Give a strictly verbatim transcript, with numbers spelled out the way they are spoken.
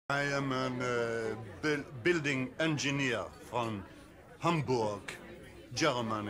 I am a uh, building engineer from Hamburg, Germany.